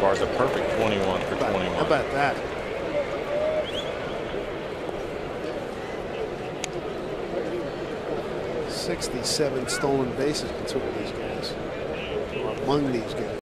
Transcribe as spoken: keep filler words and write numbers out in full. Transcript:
far as a perfect twenty-one for twenty-one. How about that? sixty-seven stolen bases between these guys, or among these guys.